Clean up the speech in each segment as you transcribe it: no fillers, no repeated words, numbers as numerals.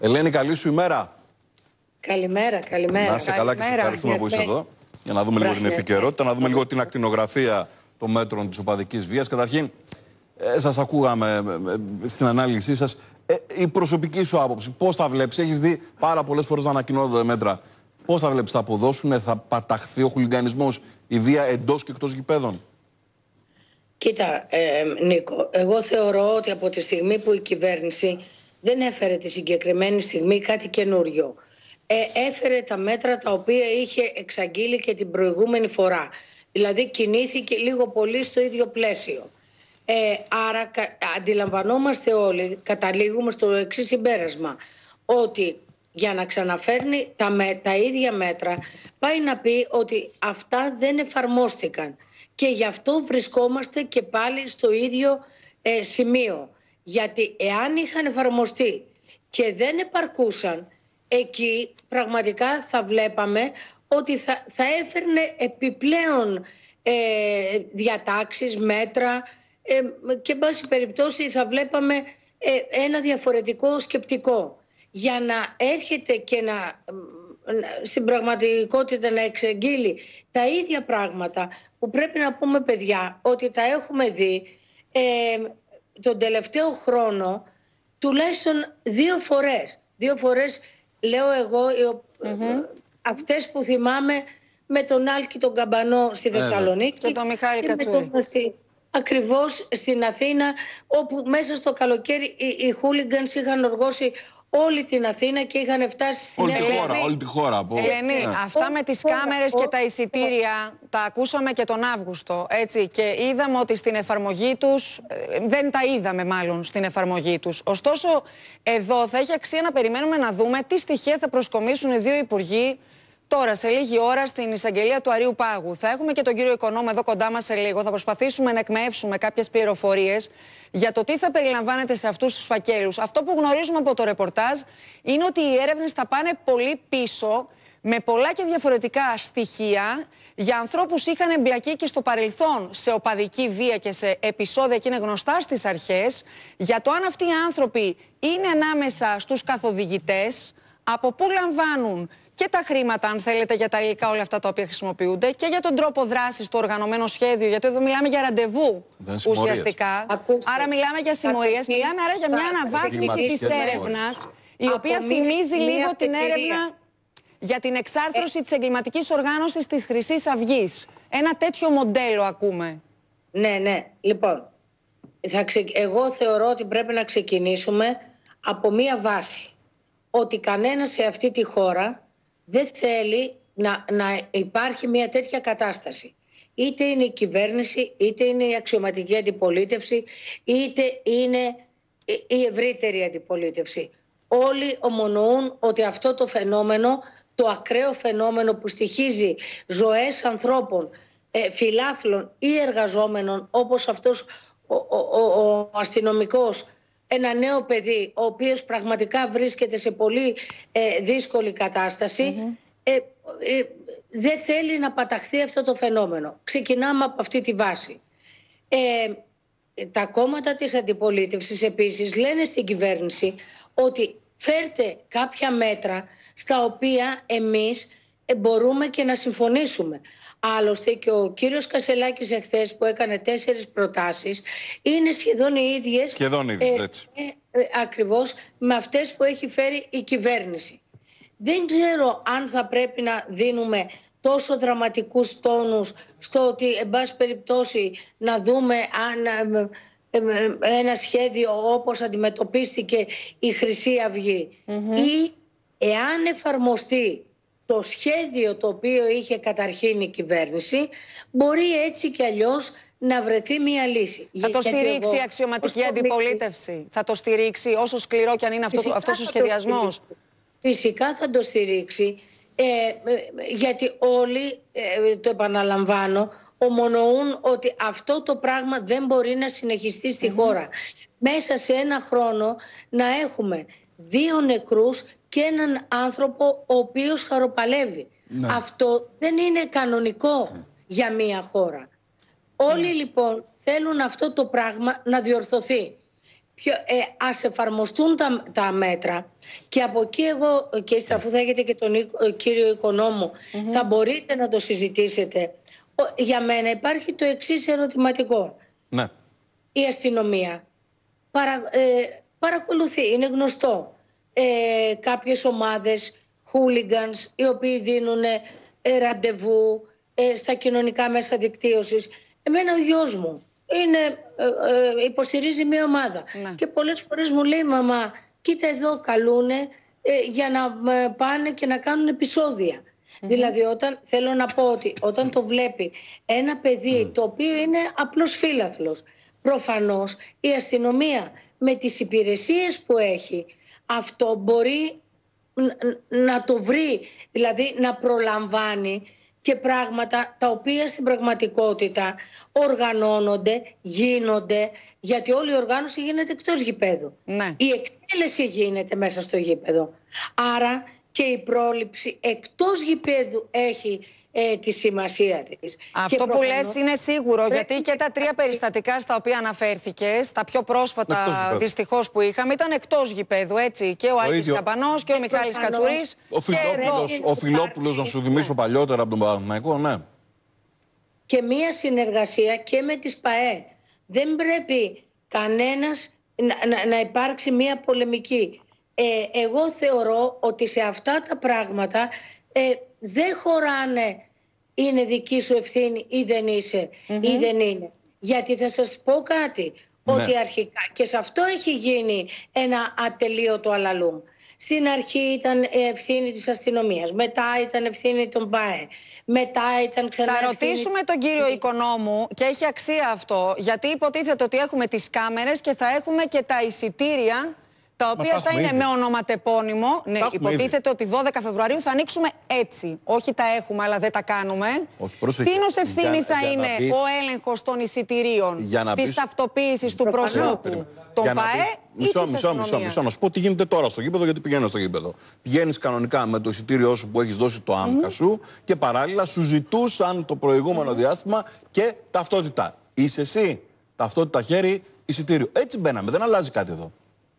Ελένη, καλή σου ημέρα. Καλημέρα, καλημέρα. Να είσαι καλά και σε ευχαριστούμε που είσαι εδώ. Για να δούμε λίγο την επικαιρότητα, να δούμε λίγο την ακτινογραφία των μέτρων της οπαδικής βίας. Καταρχήν, σας ακούγαμε στην ανάλυση σας. Η προσωπική σου άποψη, πώς τα βλέπεις? Έχεις δει πάρα πολλές φορές να ανακοινώνονται μέτρα. Πώς τα βλέπεις, θα αποδώσουν, θα παταχθεί ο χουλιγκανισμός, η βία εντός και εκτός γηπέδων? Κοίτα, Νίκο, εγώ θεωρώ ότι από τη στιγμή που η κυβέρνηση δεν έφερε τη συγκεκριμένη στιγμή κάτι καινούριο, έφερε τα μέτρα τα οποία είχε εξαγγείλει και την προηγούμενη φορά. Δηλαδή κινήθηκε λίγο πολύ στο ίδιο πλαίσιο. Άρα αντιλαμβανόμαστε όλοι, καταλήγουμε στο εξής συμπέρασμα, ότι για να ξαναφέρνει τα ίδια μέτρα πάει να πει ότι αυτά δεν εφαρμόστηκαν. Και γι' αυτό βρισκόμαστε και πάλι στο ίδιο σημείο. Γιατί εάν είχαν εφαρμοστεί και δεν επαρκούσαν, εκεί πραγματικά θα βλέπαμε ότι θα έφερνε επιπλέον διατάξεις, μέτρα και εν πάση περιπτώσει θα βλέπαμε ένα διαφορετικό σκεπτικό. Για να έρχεται και στην πραγματικότητα να εξαγγείλει τα ίδια πράγματα που πρέπει να πούμε, παιδιά, ότι τα έχουμε δει τον τελευταίο χρόνο τουλάχιστον δύο φορές λέω εγώ, αυτές που θυμάμαι με τον Άλκη τον Καμπανό στη Θεσσαλονίκη και τον Μιχάλη Κατσούρη. Ακριβώς στην Αθήνα, όπου μέσα στο καλοκαίρι οι χούλιγκανς είχαν οργώσει όλη την Αθήνα και είχαν φτάσει στην όλη τη χώρα. Ελένη, αυτά με τις κάμερες και τα εισιτήρια τα ακούσαμε και τον Αύγουστο, έτσι, και είδαμε ότι στην εφαρμογή τους, δεν τα είδαμε μάλλον στην εφαρμογή τους. Ωστόσο, εδώ θα έχει αξία να περιμένουμε να δούμε τι στοιχεία θα προσκομίσουν οι δύο υπουργοί τώρα, σε λίγη ώρα, στην εισαγγελία του Αρείου Πάγου. Θα έχουμε και τον κύριο Οικονόμο εδώ κοντά μας σε λίγο. Θα προσπαθήσουμε να εκμεύσουμε κάποιες πληροφορίες για το τι θα περιλαμβάνεται σε αυτούς τους φακέλους. Αυτό που γνωρίζουμε από το ρεπορτάζ είναι ότι οι έρευνες θα πάνε πολύ πίσω, με πολλά και διαφορετικά στοιχεία για ανθρώπους που είχαν εμπλακεί και στο παρελθόν σε οπαδική βία και σε επεισόδια και είναι γνωστά στις αρχές, για το αν αυτοί οι άνθρωποι είναι ανάμεσα στους καθοδηγητές, από πού λαμβάνουν και τα χρήματα, αν θέλετε, για τα υλικά όλα αυτά τα οποία χρησιμοποιούνται, και για τον τρόπο δράσης του οργανωμένου σχέδιου, γιατί εδώ μιλάμε για ραντεβού ουσιαστικά. Άρα μιλάμε για συμμορίες, μιλάμε άρα για μια αναβάθμιση της έρευνας, η οποία θυμίζει λίγο την έρευνα για την εξάρθρωση της εγκληματικής οργάνωσης της Χρυσής Αυγής. Ένα τέτοιο μοντέλο ακούμε. Ναι. Λοιπόν, εγώ θεωρώ ότι πρέπει να ξεκινήσουμε από μία βάση. Ότι κανένας σε αυτή τη χώρα δεν θέλει να υπάρχει μια τέτοια κατάσταση. Είτε είναι η κυβέρνηση, είτε είναι η αξιωματική αντιπολίτευση, είτε είναι η ευρύτερη αντιπολίτευση. Όλοι ομονοούν ότι αυτό το φαινόμενο, το ακραίο φαινόμενο που στοιχίζει ζωές ανθρώπων, φιλάθλων ή εργαζόμενων, όπως αυτός ο αστυνομικός, ένα νέο παιδί, ο οποίος πραγματικά βρίσκεται σε πολύ δύσκολη κατάσταση, δεν θέλει να παταχθεί αυτό το φαινόμενο. Ξεκινάμε από αυτή τη βάση. Τα κόμματα της αντιπολίτευσης επίσης λένε στην κυβέρνηση ότι φέρτε κάποια μέτρα στα οποία εμείς μπορούμε και να συμφωνήσουμε. Άλλωστε και ο κύριος Κασελάκης εχθές που έκανε 4 προτάσεις είναι σχεδόν οι ίδιες, έτσι. Ακριβώς με αυτές που έχει φέρει η κυβέρνηση. Δεν ξέρω αν θα πρέπει να δίνουμε τόσο δραματικούς τόνους στο ότι εν πάση περιπτώσει να δούμε αν ένα σχέδιο όπως αντιμετωπίστηκε η Χρυσή Αυγή ή εάν εφαρμοστεί το σχέδιο το οποίο είχε καταρχήν η κυβέρνηση, μπορεί έτσι κι αλλιώς να βρεθεί μια λύση. Θα το στηρίξει η αξιωματική αντιπολίτευση? Θα το στηρίξει όσο σκληρό κι αν είναι αυτός ο σχεδιασμός? Φυσικά θα το στηρίξει, γιατί όλοι, το επαναλαμβάνω, ομονοούν ότι αυτό το πράγμα δεν μπορεί να συνεχιστεί στη χώρα. Μέσα σε ένα χρόνο να έχουμε 2 νεκρούς και έναν άνθρωπο ο οποίος χαροπαλεύει. Αυτό δεν είναι κανονικό για μία χώρα. Όλοι λοιπόν θέλουν αυτό το πράγμα να διορθωθεί. ας εφαρμοστούν τα μέτρα και από εκεί εγώ και ύστερα αφού θα έχετε και τον κύριο Οικονόμου θα μπορείτε να το συζητήσετε. Για μένα υπάρχει το εξής ερωτηματικό. Ναι. Η αστυνομία παρακολουθεί, είναι γνωστό, κάποιες ομάδες hooligans οι οποίοι δίνουν ραντεβού στα κοινωνικά μέσα δικτύωσης. Εμένα ο γιος μου υποστηρίζει μια ομάδα και πολλές φορές μου λέει «Μαμά, κοίτα εδώ καλούνε για να πάνε και να κάνουν επεισόδια». Δηλαδή θέλω να πω ότι όταν το βλέπει ένα παιδί το οποίο είναι απλός φίλαθλος, προφανώς η αστυνομία με τις υπηρεσίες που έχει αυτό μπορεί να το βρει, δηλαδή να προλαμβάνει και πράγματα τα οποία στην πραγματικότητα οργανώνονται, γίνονται, γιατί όλη η οργάνωση γίνεται εκτός γηπέδου. Ναι. Η εκτέλεση γίνεται μέσα στο γήπεδο. Άρα και η πρόληψη εκτός γηπέδου έχει τη σημασία της. Αυτό που λες είναι σίγουρο, γιατί και τα 3 περιστατικά στα οποία αναφέρθηκες, τα πιο πρόσφατα δυστυχώς που είχαμε, ήταν εκτός γηπέδου, έτσι. Και ο Άκης Καμπανός και ο Μιχάλης Κατσουρής. Ο Φιλόπουλος, να σου θυμίσω παλιότερα από τον Παναθηναϊκό, ναι. Και μία συνεργασία και με τις ΠΑΕ. Δεν πρέπει κανένας να υπάρξει μία πολεμική. Εγώ θεωρώ ότι σε αυτά τα πράγματα δεν χωράνε είναι δική σου ευθύνη ή δεν είσαι ή δεν είναι. Γιατί θα σας πω κάτι, ότι αρχικά και σε αυτό έχει γίνει ένα ατελείωτο αλαλούμ. Στην αρχή ήταν ευθύνη της αστυνομίας, μετά ήταν ευθύνη των ΠΑΕ, μετά ήταν ξανά Θα ρωτήσουμε τον κύριο Οικονόμου και έχει αξία αυτό, γιατί υποτίθεται ότι έχουμε τις κάμερες και θα έχουμε και τα εισιτήρια, τα οποία θα είναι με ονοματεπώνυμο. Ναι, υποτίθεται ότι 12 Φεβρουαρίου θα ανοίξουμε έτσι. Όχι τα έχουμε, αλλά δεν τα κάνουμε. Τίνος ευθύνη θα είναι ο έλεγχος των εισιτηρίων, της ταυτοποίησης του προσώπου, των ΠΑΕ ή της αστυνομίας? Μισό. Να σου πω τι γίνεται τώρα στο γήπεδο, γιατί πηγαίνω στο γήπεδο. Πηγαίνεις κανονικά με το εισιτήριό σου που έχεις δώσει το άμκα σου και παράλληλα σου ζητούσαν το προηγούμενο διάστημα και ταυτότητα. Είσαι εσύ, ταυτότητα χέρι, εισιτήριο. Έτσι μπαίναμε, δεν αλλάζει κάτι εδώ.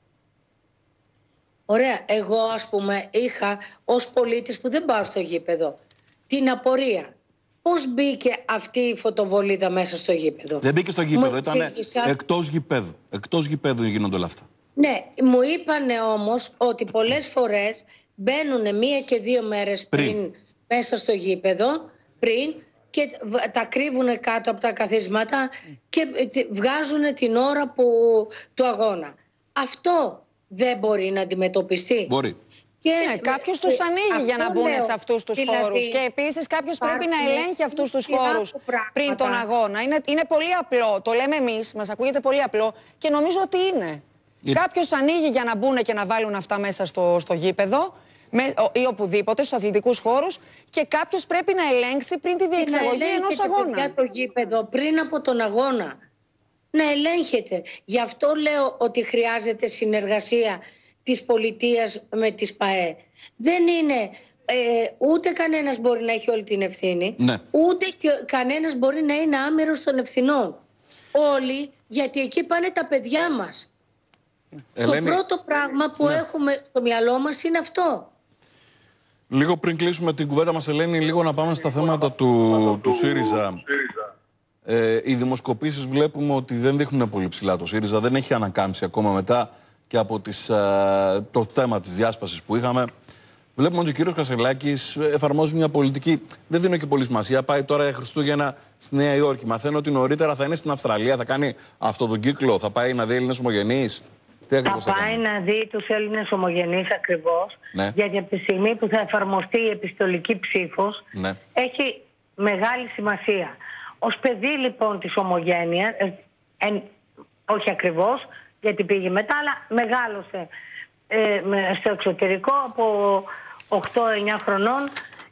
Ωραία, εγώ ας πούμε είχα ως πολίτης που δεν πάω στο γήπεδο την απορία. Πώς μπήκε αυτή η φωτοβολίδα μέσα στο γήπεδο? Δεν μπήκε στο γήπεδο, ήταν εκτός γηπέδου. Εκτός γηπέδου γίνονται όλα αυτά. Ναι, μου είπανε όμως ότι πολλές φορές μπαίνουν 1 και 2 μέρες πριν μέσα στο γήπεδο, και τα κρύβουν κάτω από τα καθίσματα και βγάζουν την ώρα του αγώνα. Αυτό δεν μπορεί να αντιμετωπιστεί? Μπορεί. Ναι, κάποιος τους ανοίγει για να μπουν σε αυτούς τους χώρους. Και επίσης κάποιος πρέπει να ελέγχει αυτούς τους χώρους πριν τον αγώνα. Είναι πολύ απλό. Το λέμε εμείς, μας ακούγεται πολύ απλό και νομίζω ότι είναι. Κάποιος ανοίγει για να μπουν και να βάλουν αυτά μέσα στο γήπεδο ή οπουδήποτε, στους αθλητικούς χώρους, και κάποιος πρέπει να ελέγξει πριν τη διεξαγωγή ενός αγώνα. Για το γήπεδο πριν από τον αγώνα. Να ελέγχεται. Γι' αυτό λέω ότι χρειάζεται συνεργασία της πολιτείας με τις ΠΑΕ. Δεν είναι, ούτε κανένας μπορεί να έχει όλη την ευθύνη, ούτε κανένας μπορεί να είναι άμερος των ευθυνών. Όλοι, γιατί εκεί πάνε τα παιδιά μας. Ελένη, το πρώτο πράγμα που έχουμε στο μυαλό μας είναι αυτό. Λίγο πριν κλείσουμε την κουβέντα μας, Ελένη, λίγο να πάμε στα θέματα του ΣΥΡΙΖΑ. Οι δημοσκοπήσεις βλέπουμε ότι δεν δείχνουν πολύ ψηλά το ΣΥΡΙΖΑ. Δεν έχει ανακάμψει ακόμα μετά και από το θέμα της διάσπασης που είχαμε. Βλέπουμε ότι ο κύριος Κασελάκης εφαρμόζει μια πολιτική. Δεν δίνω και πολύ σημασία. Πάει τώρα για Χριστούγεννα στη Νέα Υόρκη. Μαθαίνω ότι νωρίτερα θα είναι στην Αυστραλία. Θα κάνει αυτό τον κύκλο. Θα πάει να δει Έλληνες ομογενείς. Θα πάει να δει τους Έλληνες ομογενείς ακριβώς. Ναι. Γιατί από τη στιγμή που θα εφαρμοστεί η επιστολική ψήφος, έχει μεγάλη σημασία. Ως παιδί λοιπόν της ομογένειας, όχι ακριβώς, γιατί πήγε μετά, αλλά μεγάλωσε στο εξωτερικό από 8-9 χρονών,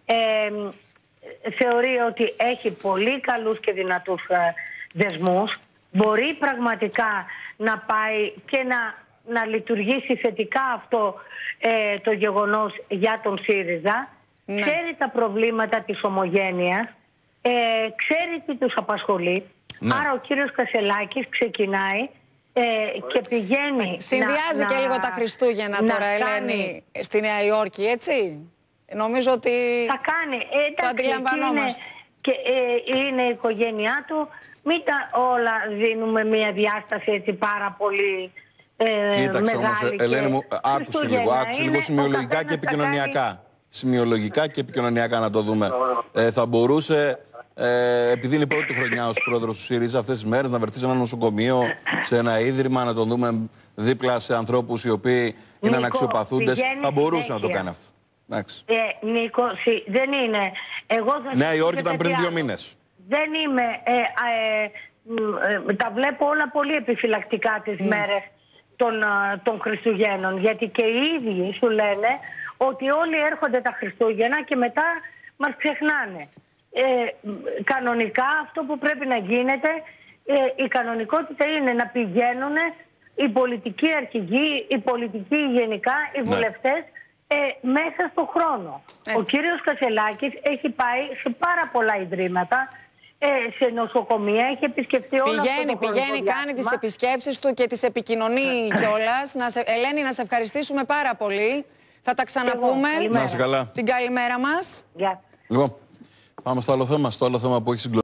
θεωρεί ότι έχει πολύ καλούς και δυνατούς δεσμούς, μπορεί πραγματικά να πάει και να λειτουργήσει θετικά αυτό το γεγονός για τον ΣΥΡΙΖΑ, ξέρει τα προβλήματα της ομογένειας, ξέρει τι τους απασχολεί. Άρα ο κύριος Κασελάκης ξεκινάει και πηγαίνει. Συνδυάζει και λίγο τα Χριστούγεννα τώρα, Ελένη, στη Νέα Υόρκη, έτσι. Νομίζω ότι θα κάνει. Το αντιλαμβανόμαστε. Και είναι η οικογένειά του. Μην τα όλα δίνουμε μια διάσταση έτσι πάρα πολύ κοίταξε όμως, Ελένη μου, άκουσε λίγο σημειολογικά και επικοινωνιακά. Κάνει... Σημειολογικά και επικοινωνιακά να το δούμε. Θα μπορούσε, επειδή είναι η πρώτη χρονιά ως πρόεδρος του ΣΥΡΙΖΑ αυτές τις μέρες, να βρεθεί σε ένα νοσοκομείο, σε ένα ίδρυμα, να τον δούμε δίπλα σε ανθρώπους οι οποίοι είναι αναξιοπαθούντες. Θα μπορούσε να το κάνει αυτό. Νίκο, δεν είναι. Νέα Υόρκη ήταν πριν 2 μήνες. Δεν είμαι. Τα βλέπω όλα πολύ επιφυλακτικά τις μέρες των Χριστουγέννων. Γιατί και οι ίδιοι σου λένε ότι όλοι έρχονται τα Χριστούγεννα και μετά μας ξεχνάνε. Κανονικά αυτό που πρέπει να γίνεται, η κανονικότητα είναι να πηγαίνουν οι πολιτικοί αρχηγοί, οι πολιτικοί γενικά, οι βουλευτές μέσα στον χρόνο. Έτσι. Ο κύριος Κασελάκης έχει πάει σε πάρα πολλά ιδρύματα, σε νοσοκομεία, έχει επισκεφτεί όλα αυτά. Πηγαίνει, κάνει τις επισκέψεις του και τις επικοινωνεί κιόλας. Ελένη, να σε ευχαριστήσουμε πάρα πολύ. Θα τα ξαναπούμε. Να είσαι καλά. Την καλημέρα μας. Γεια. Λοιπόν, πάμε στο άλλο θέμα. Στο άλλο θέμα που έχει συγκλονίσει.